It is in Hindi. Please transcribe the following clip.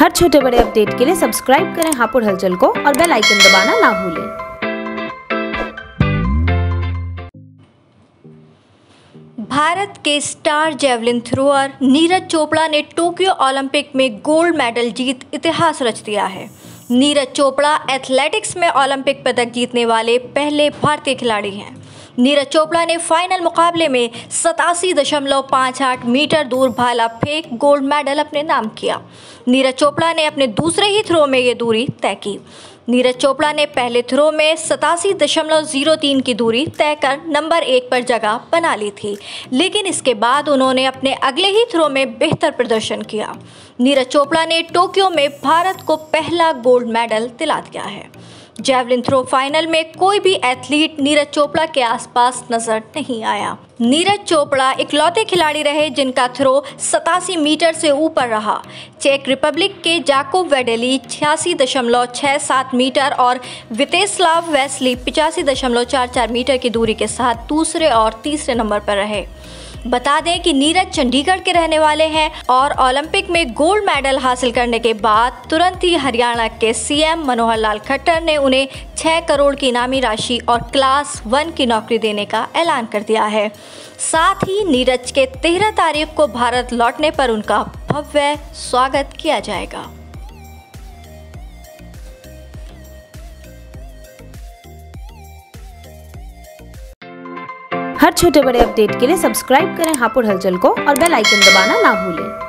हर छोटे बड़े अपडेट के लिए सब्सक्राइब करें हापुड़ हलचल को और बेल आइकन दबाना ना भूलें। भारत के star javelin thrower Neeraj Chopra ने टोक्यो ओलंपिक में गोल्ड मेडल जीत इतिहास रच दिया है। नीरज चोपड़ा एथलेटिक्स में ओलंपिक पदक जीतने वाले पहले भारतीय खिलाड़ी हैं। नीरज चोपड़ा ने फाइनल मुकाबले में 87.58 मीटर दूर भाला फेंक गोल्ड मेडल अपने नाम किया। नीरज चोपड़ा ने अपने दूसरे ही थ्रो में ये दूरी तय की। नीरज चोपड़ा ने पहले थ्रो में 87.03 की दूरी तय कर नंबर 1 पर जगह बना ली थी, लेकिन इसके बाद उन्होंने अपने अगले ही थ्रो में बेहतर प्रदर्शन किया। नीरज चोपड़ा ने टोक्यो में भारत को पहला गोल्ड मेडल दिला दिया है। जेवलिन थ्रो फाइनल में कोई भी एथलीट नीरज चोपड़ा के आसपास नजर नहीं आया। नीरज चोपड़ा इकलौते खिलाड़ी रहे जिनका थ्रो 87 मीटर से ऊपर रहा। चेक रिपब्लिक के जाकोब वेडेली 86.67 मीटर और वितेस्लाव वेस्ली 85.44 मीटर की दूरी के साथ दूसरे और तीसरे नंबर पर रहे। बता दें कि नीरज चंडीगढ़ के रहने वाले हैं और ओलंपिक में गोल्ड मेडल हासिल करने के बाद तुरंत ही हरियाणा के सीएम मनोहर लाल खट्टर ने उन्हें 6 करोड़ की इनामी राशि और क्लास 1 की नौकरी देने का ऐलान कर दिया है। साथ ही नीरज के 13 तारीख को भारत लौटने पर उनका भव्य स्वागत किया जाएगा। हर छोटे बड़े अपडेट के लिए सब्सक्राइब करें हापुड़ हलचल को और बेल आइकन दबाना ना भूलें।